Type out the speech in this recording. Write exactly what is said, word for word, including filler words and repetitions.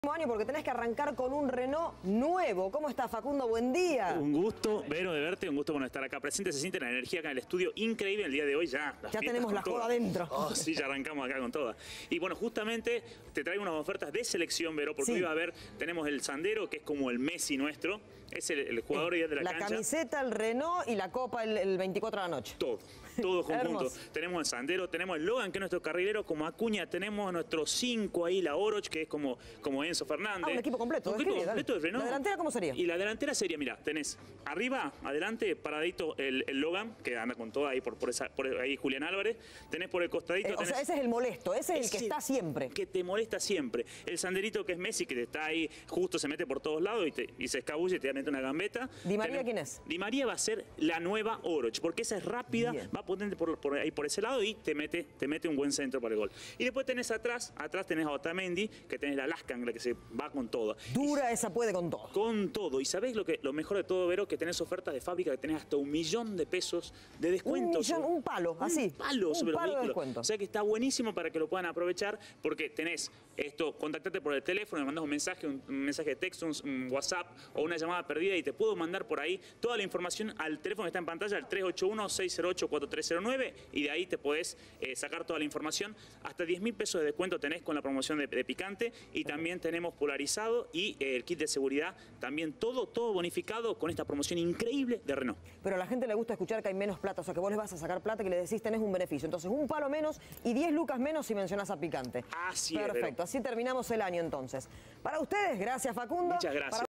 Año porque tenés que arrancar con un Renault nuevo. ¿Cómo estás, Facundo? Buen día. Un gusto, Vero, de verte, un gusto bueno, estar acá presente. Se siente la energía acá en el estudio increíble el día de hoy. Ya, ya tenemos la joda adentro. Oh, sí, ya arrancamos acá con toda. Y bueno, justamente te traigo unas ofertas de selección, Vero, porque sí. Hoy va a haber, tenemos el Sandero, que es como el Messi nuestro. Es el, el jugador eh, de la, la cancha. La camiseta, el Renault y la copa el, el veinticuatro de la noche. Todo, todo conjunto. Tenemos el Sandero, tenemos el Logan, que es nuestro carrilero como Acuña. Tenemos a nuestros cinco ahí, la Oroch, que es como, como Enzo Fernández. Ah, un equipo completo. Un equipo completo de Renault. ¿La delantera cómo sería? Y la delantera sería, mira, tenés arriba, adelante, paradito el, el Logan, que anda con todo ahí por, por, esa, por ahí Julián Álvarez. Tenés por el costadito. Eh, o tenés, sea, ese es el molesto, ese es el ese que está siempre. Que te molesta siempre. El Sanderito, que es Messi, que te está ahí, justo se mete por todos lados y, te, y se escabulle y te mete una gambeta. ¿Di María tenés, quién es? Di María va a ser la nueva Oroch, porque esa es rápida, Bien. va potente por, por ahí por ese lado y te mete, te mete un buen centro para el gol. Y después tenés atrás, atrás tenés a Otamendi, que tenés la Lascan, la que se va con todo. Dura y, esa puede con todo. Con todo. Y sabés lo que lo mejor de todo, Vero, que tenés ofertas de fábrica que tenés hasta un millón de pesos de descuento. Un millón, un palo, así. Un palo un sobre palo los de vehículos. descuento. O sea que está buenísimo para que lo puedan aprovechar, porque tenés esto, contactate por el teléfono, me mandás un mensaje, un, un mensaje de texto, un, un WhatsApp o una llamada perdida y te puedo mandar por ahí toda la información al teléfono que está en pantalla, al tres ocho uno, seis cero ocho, cuatro tres cero nueve, y de ahí te podés eh, sacar toda la información. Hasta diez mil pesos de descuento tenés con la promoción de, de Picante, y también tenemos polarizado y eh, el kit de seguridad, también todo, todo bonificado con esta promoción increíble de Renault. Pero a la gente le gusta escuchar que hay menos plata, o sea que vos les vas a sacar plata, que le decís tenés un beneficio. Entonces un palo menos y diez lucas menos si mencionás a Picante. Así es. Perfecto, así terminamos el año entonces. Para ustedes, gracias Facundo. Muchas gracias. Para